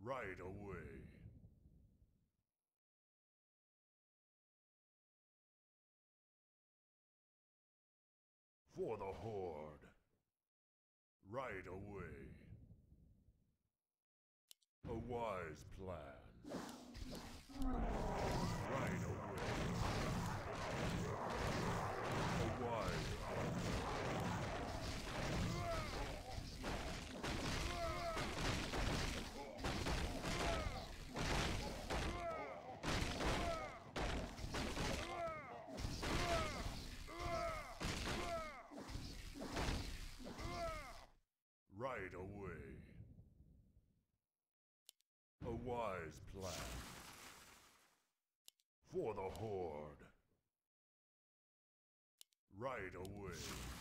Right away. For the Horde. Right away. A wise plan. Right away. A wise plan. Right away. A wise plan. For the Horde. Right away.